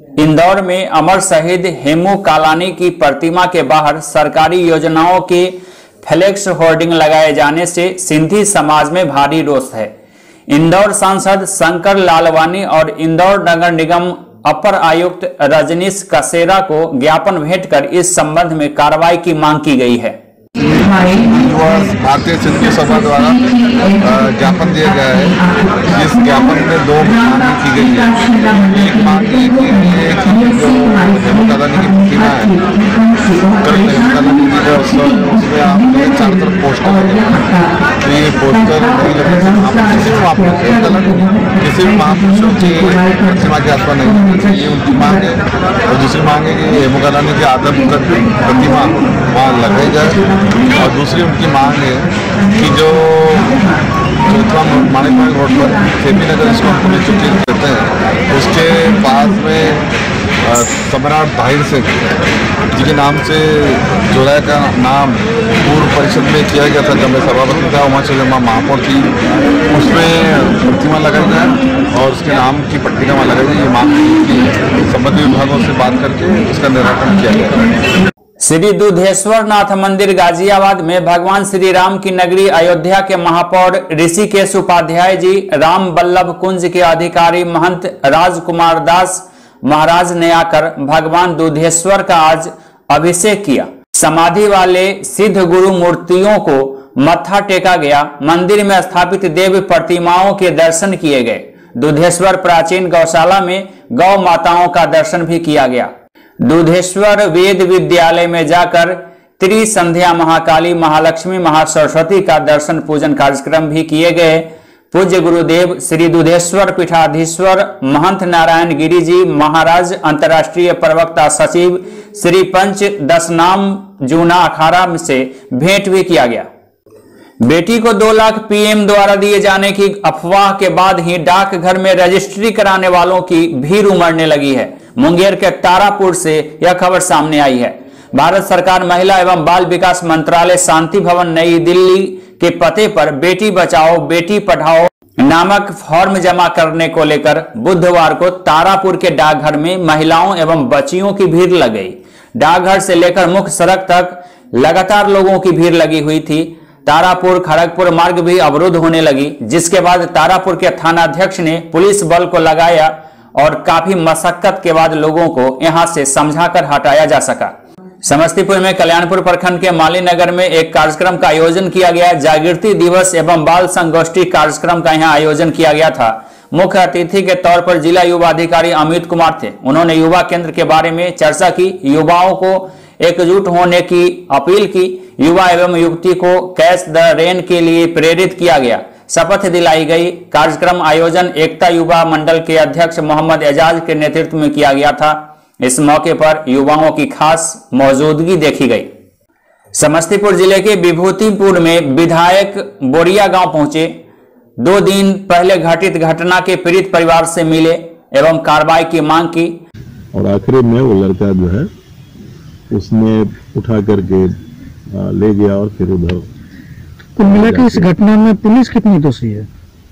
इंदौर में अमर शहीद हेमू कालानी की प्रतिमा के बाहर सरकारी योजनाओं के फ्लेक्स होर्डिंग लगाए जाने से सिंधी समाज में भारी रोष है। इंदौर सांसद शंकर लालवानी और इंदौर नगर निगम अपर आयुक्त रजनीश कसेरा को ज्ञापन भेंट कर इस संबंध में कार्रवाई की मांग की गई है। भारतीय सिंधी सभा द्वारा ज्ञापन दिया गया है। इस ज्ञापन में दो मांग की गई है। एक मांग ये की जो हेमू कालानी की प्रतिमा है, उसमें आप चारों तरफ पोस्टर लगे, तो ये पोस्टर नहीं लगे, किसी भी महापुरुषों की प्रतिमा के आसपास नहीं, ये उनकी मांग है। और दूसरी मांग है कि हेमू कालानी की आदम प्रतिमा वहाँ लगाई जाए। और दूसरी उनकी मांग है कि जो मानिकबाग रोड पर केपी नगर इसको हम पुलिस चौकी कहते हैं, उसके पास में सम्राट ताहिर सिंह जी के नाम से जोराय का नाम पूर्व परिषद में किया गया था। जब मैं सभापति था, वहाँ से जब महापौर थी, उसमें प्रतिमा लगाई जाए और उसके नाम की पट्टिका वहाँ लगाई जाए। ये मांग की संबंधित विभागों से बात करके इसका निराकरण किया गया। श्री दुधेश्वर नाथ मंदिर गाजियाबाद में भगवान श्री राम की नगरी अयोध्या के महापौर ऋषिकेश उपाध्याय जी राम बल्लभ कुंज के अधिकारी महंत राजकुमार दास महाराज ने आकर भगवान दुधेश्वर का आज अभिषेक किया। समाधि वाले सिद्ध गुरु मूर्तियों को मत्था टेका गया। मंदिर में स्थापित देव प्रतिमाओं के दर्शन किए गए। दुधेश्वर प्राचीन गौशाला में गौ माताओं का दर्शन भी किया गया। दुधेश्वर वेद विद्यालय में जाकर त्रिसंध्या महाकाली महालक्ष्मी महासरस्वती का दर्शन पूजन कार्यक्रम भी किए गए। पूज्य गुरुदेव श्री दुधेश्वर पीठाधीश्वर महंत नारायण गिरी जी महाराज अंतर्राष्ट्रीय प्रवक्ता सचिव श्री पंच दशनाम जूना अखाड़ा से भेंट भी किया गया। बेटी को 2 लाख पीएम द्वारा दिए जाने की अफवाह के बाद ही डाकघर में रजिस्ट्री कराने वालों की भीड़ उमड़ने लगी है। मुंगेर के तारापुर से यह खबर सामने आई है। भारत सरकार महिला एवं बाल विकास मंत्रालय शांति भवन नई दिल्ली के पते पर बेटी बचाओ बेटी पढ़ाओ नामक फॉर्म जमा करने को लेकर बुधवार को तारापुर के डाकघर में महिलाओं एवं बच्चियों की भीड़ लग गई। डाकघर से लेकर मुख्य सड़क तक लगातार लोगों की भीड़ लगी हुई थी। तारापुर खड़गपुर मार्ग भी अवरुद्ध होने लगी, जिसके बाद तारापुर के थानाध्यक्ष ने पुलिस बल को लगाया और काफी मशक्कत के बाद लोगों को यहां से समझाकर हटाया जा सका। समस्तीपुर में कल्याणपुर प्रखंड के माली नगर में एक कार्यक्रम का आयोजन किया गया। जागृति दिवस एवं बाल संगोष्ठी कार्यक्रम का यहां आयोजन किया गया था। मुख्य अतिथि के तौर पर जिला युवा अधिकारी अमित कुमार थे। उन्होंने युवा केंद्र के बारे में चर्चा की, युवाओं को एकजुट होने की अपील की। युवा एवं युवती को कैच द रेन के लिए प्रेरित किया गया, शपथ दिलाई गई। कार्यक्रम आयोजन एकता युवा मंडल के अध्यक्ष मोहम्मद एजाज के नेतृत्व में किया गया था। इस मौके पर युवाओं की खास मौजूदगी देखी गई। समस्तीपुर जिले के विभूतिपुर में विधायक बोरिया गांव पहुंचे। 2 दिन पहले घटित घटना के पीड़ित परिवार से मिले एवं कार्रवाई की मांग की। और आखिरी में वो लड़का जो है उसने उठा करके ले गया और फिर उधर। कुल मिला के इस घटना में पुलिस कितनी दोषी है?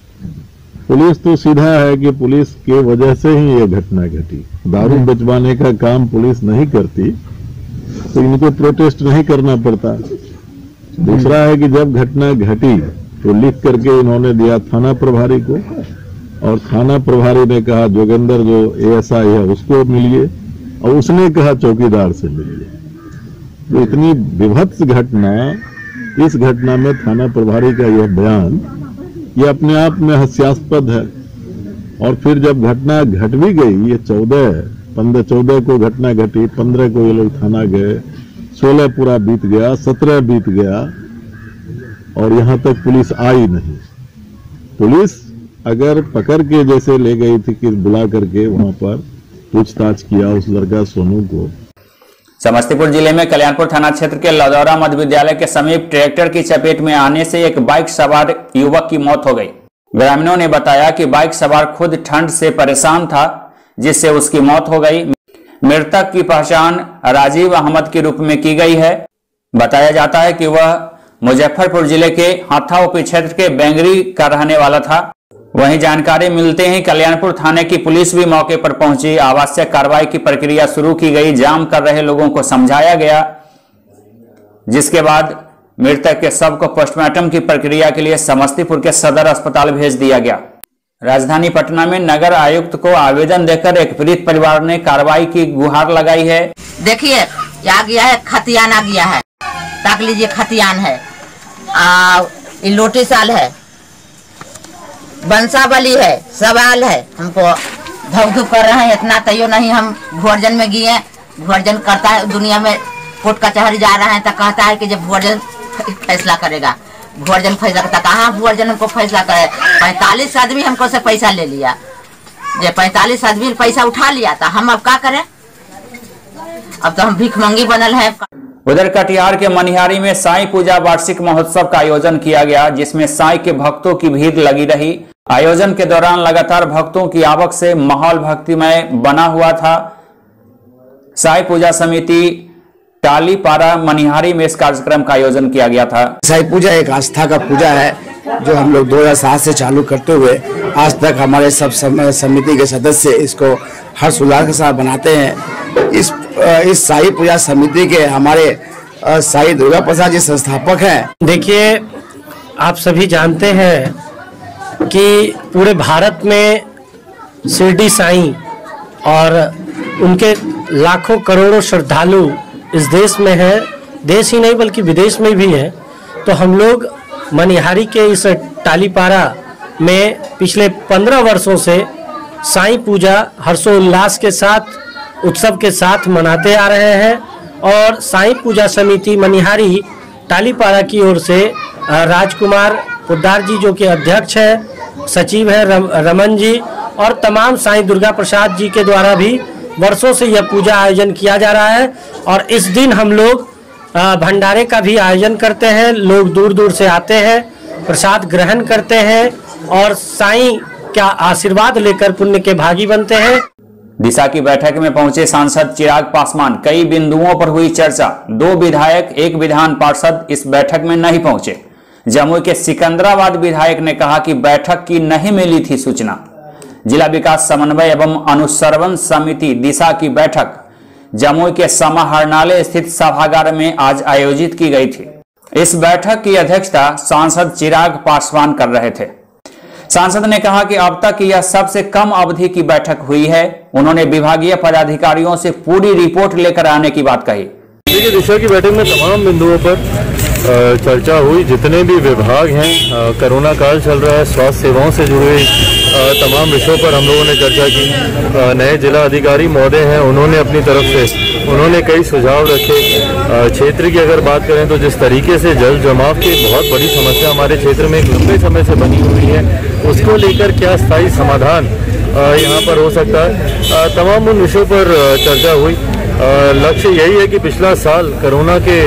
पुलिस तो सीधा है कि पुलिस के वजह से ही ये घटना घटी। दारू बचवाने का काम पुलिस नहीं करती तो इनको प्रोटेस्ट नहीं करना पड़ता। दूसरा है कि जब घटना घटी तो लिख करके इन्होंने दिया थाना प्रभारी को और थाना प्रभारी ने कहा जोगेंद्र जो एएसआई है उसको मिलिए और उसने कहा चौकीदार से मिलिए। तो इतनी विभत्स घटना, इस घटना में थाना प्रभारी का यह बयान ये अपने आप में हास्यास्पद है। और फिर जब घटना घट भी गई, ये 14 को घटना घटी, 15 को ये लोग थाना गए, 16 पूरा बीत गया, 17 बीत गया और यहां तक पुलिस आई नहीं। पुलिस अगर पकड़ के जैसे ले गई थी कि बुला करके वहां पर पूछताछ किया उस लड़का सोनू को। समस्तीपुर जिले में कल्याणपुर थाना क्षेत्र के लदौरा मध्य विद्यालय के समीप ट्रैक्टर की चपेट में आने से एक बाइक सवार युवक की मौत हो गई। ग्रामीणों ने बताया कि बाइक सवार खुद ठंड से परेशान था, जिससे उसकी मौत हो गई। मृतक की पहचान राजीव अहमद के रूप में की गई है। बताया जाता है कि वह मुजफ्फरपुर जिले के हाथाउपी क्षेत्र के बेंगरी का रहने वाला था। वहीं जानकारी मिलते ही कल्याणपुर थाने की पुलिस भी मौके पर पहुंची। आवश्यक कार्रवाई की प्रक्रिया शुरू की गई। जाम कर रहे लोगों को समझाया गया, जिसके बाद मृतक के शव को पोस्टमार्टम की प्रक्रिया के लिए समस्तीपुर के सदर अस्पताल भेज दिया गया। राजधानी पटना में नगर आयुक्त को आवेदन देकर एक पीड़ित परिवार ने कार्रवाई की गुहार लगाई है। देखिए आ गया है, खतियान आ गया है, ताक लीजिए खतियान है, लोटी साल है, बंसावली है, सवाल है। हमको धूप धूप कर रहे हैं, इतना तैयो नहीं। हम भुअर्जन में गए, भुअर्जन करता है दुनिया में, कोर्ट कचहरी जा रहे हैं तो कहता है कि जब भुअर्जन फैसला करेगा, भुअर्जन फैसला करता, कहाँ भुअर्जन हमको फैसला करे। 45 आदमी हमको से पैसा ले लिया, जब 45 आदमी पैसा उठा लिया तो हम अब क्या करें, अब तो हम भिखमंगी बनल है। उधर कटिहार के मनिहारी में साईं पूजा वार्षिक महोत्सव का आयोजन किया गया, जिसमें साईं के भक्तों की भीड़ लगी रही। आयोजन के दौरान लगातार भक्तों की आवक से माहौल भक्तिमय बना हुआ था। साईं पूजा समिति टालीपारा मनिहारी में इस कार्यक्रम का आयोजन किया गया था। साईं पूजा एक आस्था का पूजा है जो हम लोग 2007 से चालू करते हुए आज तक हमारे सब समिति के सदस्य इसको हर्ष उल्लास के साथ बनाते हैं। इस साईं पूजा समिति के हमारे साईं दुर्गा प्रसाद जी संस्थापक हैं। देखिए, आप सभी जानते हैं कि पूरे भारत में शिरडी साईं और उनके लाखों करोड़ों श्रद्धालु इस देश में है, देश ही नहीं बल्कि विदेश में भी है। तो हम लोग मनिहारी के इस टालीपारा में पिछले 15 वर्षों से साईं पूजा हर्षोल्लास के साथ, उत्सव के साथ मनाते आ रहे हैं। और साईं पूजा समिति मनिहारी टालीपारा की ओर से राजकुमार पोद्दार जी जो कि अध्यक्ष हैं, सचिव है रमन जी, और तमाम साईं दुर्गा प्रसाद जी के द्वारा भी वर्षों से यह पूजा आयोजन किया जा रहा है। और इस दिन हम लोग भंडारे का भी आयोजन करते हैं। लोग दूर दूर से आते हैं, प्रसाद ग्रहण करते हैं और साईं का आशीर्वाद लेकर पुण्य के भागी बनते हैं। दिशा की बैठक में पहुंचे सांसद चिराग पासवान। कई बिंदुओं पर हुई चर्चा। 2 विधायक, 1 विधान पार्षद इस बैठक में नहीं पहुंचे। जमुई के सिकंदराबाद विधायक ने कहा कि बैठक की नहीं मिली थी सूचना। जिला विकास समन्वय एवं अनुश्रवण समिति दिशा की बैठक जमुई के समाहरणालय स्थित सभागार में आज आयोजित की गई थी। इस बैठक की अध्यक्षता सांसद चिराग पासवान कर रहे थे। सांसद ने कहा कि अब तक यह सबसे कम अवधि की बैठक हुई है। उन्होंने विभागीय पदाधिकारियों से पूरी रिपोर्ट लेकर आने की बात कही। देखिए, दिशा की बैठक में तमाम बिंदुओं पर चर्चा हुई। जितने भी विभाग हैं, कोरोना काल चल रहा है, स्वास्थ्य सेवाओं से जुड़े तमाम विषयों पर हम लोगों ने चर्चा की। नए जिला अधिकारी महोदय हैं, उन्होंने अपनी तरफ से उन्होंने कई सुझाव रखे। क्षेत्र की अगर बात करें तो जिस तरीके से जल जमाव की बहुत बड़ी समस्या हमारे क्षेत्र में एक लंबे समय से बनी हुई है, उसको लेकर क्या स्थायी समाधान यहाँ पर हो सकता है, तमाम उन विषयों पर चर्चा हुई। लक्ष्य यही है कि पिछला साल कोरोना के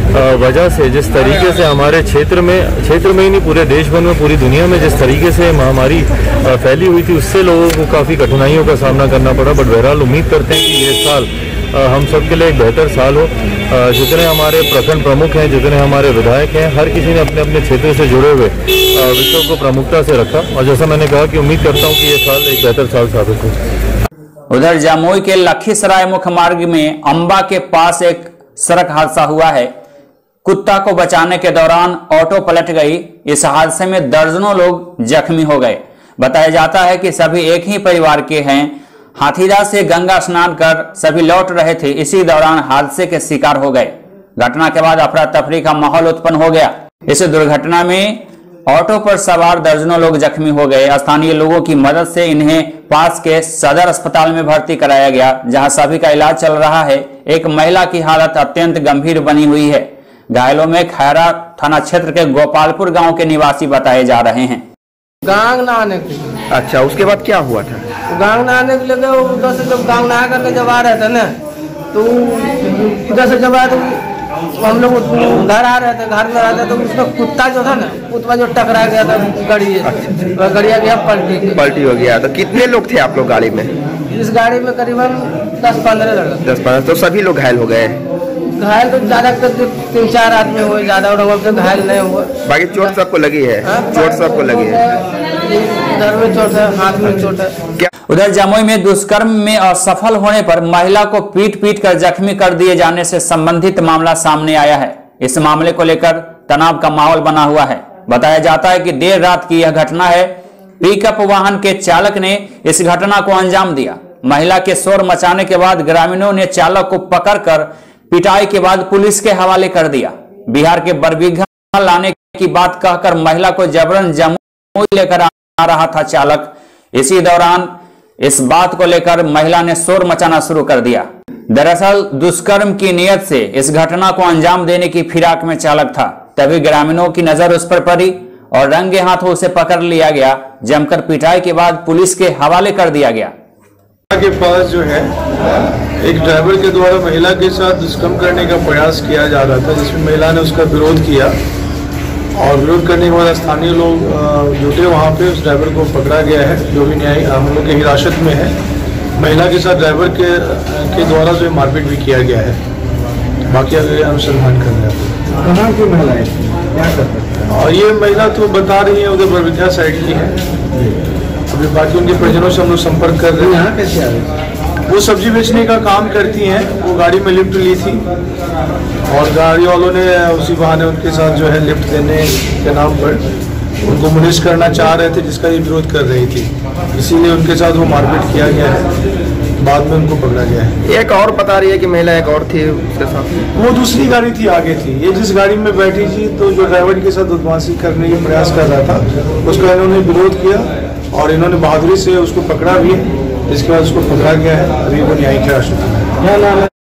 वजह से जिस तरीके से हमारे क्षेत्र में ही नहीं पूरे देश भर में, पूरी दुनिया में जिस तरीके से महामारी फैली हुई थी, उससे लोगों को काफ़ी कठिनाइयों का सामना करना पड़ा। बट बहरहाल उम्मीद करते हैं कि ये साल हम सब के लिए एक बेहतर साल हो। जितने हमारे प्रखंड प्रमुख हैं, जितने हमारे विधायक हैं, हर किसी ने अपने अपने क्षेत्र से जुड़े हुए विषयों को प्रमुखता से रखा। और जैसा मैंने कहा कि उम्मीद करता हूँ कि ये साल एक बेहतर साल साबित हो। उधर जमुई के लखीसराय मुख्य मार्ग में अंबा के पास एक सड़क हादसा हुआ है। कुत्ता को बचाने के दौरान ऑटो पलट गई। इस हादसे में दर्जनों लोग जख्मी हो गए। बताया जाता है कि सभी एक ही परिवार के हैं। हाथीदह से गंगा स्नान कर सभी लौट रहे थे, इसी दौरान हादसे के शिकार हो गए। घटना के बाद अफरा तफरी का माहौल उत्पन्न हो गया। इस दुर्घटना में ऑटो पर सवार दर्जनों लोग जख्मी हो गए। स्थानीय लोगों की मदद से इन्हें पास के सदर अस्पताल में भर्ती कराया गया, जहां सभी का इलाज चल रहा है। एक महिला की हालत अत्यंत गंभीर बनी हुई है। घायलों में खैरा थाना क्षेत्र के गोपालपुर गांव के निवासी बताए जा रहे हैं। गांग नहाने के। अच्छा, उसके बाद क्या हुआ था? गांग नहाने के लिए उधर से जब गांग नहा करके जब आ रहे थे ना, तो उधर से जब आए तो हम लोग घर आ रहे थे, घर में आ रहे थे तो उसमें कुत्ता जो था ना, कुत्ता जो टकरा गया था गड़िया गया, पलटी हो गया। तो कितने लोग थे आप लोग गाड़ी में? इस गाड़ी में करीबन 10-15 लड़के। 10-15। तो सभी लोग घायल हो गए? घायल तो ज्यादा 3-4 आदमी हुए, ज्यादा और घायल नहीं हुए। बाकी चोट सबको लगी है? चोट सबको लगी है। सर में चोट है, हाथ में चोट है। उधर जमुई में दुष्कर्म में असफल होने पर महिला को पीट पीट कर जख्मी कर दिए जाने से संबंधित मामला सामने आया है। इस मामले को लेकर तनाव का माहौल बना हुआ है। बताया जाता है कि देर रात की यह घटना है। पिकअप वाहन के चालक ने इस घटना को अंजाम दिया। महिला के शोर मचाने के बाद ग्रामीणों ने चालक को पकड़कर पिटाई के बाद पुलिस के हवाले कर दिया। बिहार के बरबीघा लाने की बात कहकर महिला को जबरन जमुई लेकर आ रहा था चालक। इसी दौरान इस बात को लेकर महिला ने शोर मचाना शुरू कर दिया। दरअसल दुष्कर्म की नियत से इस घटना को अंजाम देने की फिराक में चालक था। तभी ग्रामीणों की नजर उस पर पड़ी और रंगे हाथों उसे पकड़ लिया गया। जमकर पिटाई के बाद पुलिस के हवाले कर दिया गया। के पास जो है एक ड्राइवर के द्वारा महिला के साथ दुष्कर्म करने का प्रयास किया जा रहा था, जिसमें महिला ने उसका विरोध किया और विरोध करने के बाद स्थानीय लोग जुटे वहाँ पे। उस ड्राइवर को पकड़ा गया है, जो भी न्याय हम लोग के हिरासत में है। महिला के साथ ड्राइवर के द्वारा जो मारपीट भी किया गया है। बाकी अगर अनुसंधान कर रहे हैं। कहाँ की महिला है, क्या करते? और ये महिला तो बता रही है उधर बरबीघा साइड की है। अभी बाकी उनके परिजनों से हम लोग संपर्क कर रहे हैं। यहाँ कैसे आ रहे? वो सब्जी बेचने का काम करती हैं। वो गाड़ी में लिफ्ट ली थी और गाड़ी वालों ने उसी बहाने उनके साथ जो है लिफ्ट देने के नाम पर उनको मुनिश करना चाह रहे थे, जिसका ये विरोध कर रही थी। इसीलिए उनके साथ वो मारपीट किया गया है। बाद में उनको पकड़ा गया है। एक और बता रही है कि महिला एक और थी उसके साथ, वो दूसरी गाड़ी थी, आगे थी। ये जिस गाड़ी में बैठी थी तो जो ड्राइवर के साथ बदमाशी करने का प्रयास कर रहा था, उसका इन्होंने विरोध किया और इन्होंने बहादुरी से उसको पकड़ा भी। इसके बाद उसको पकड़ा गया है। अभी वो न्यायिक हिरासत में है।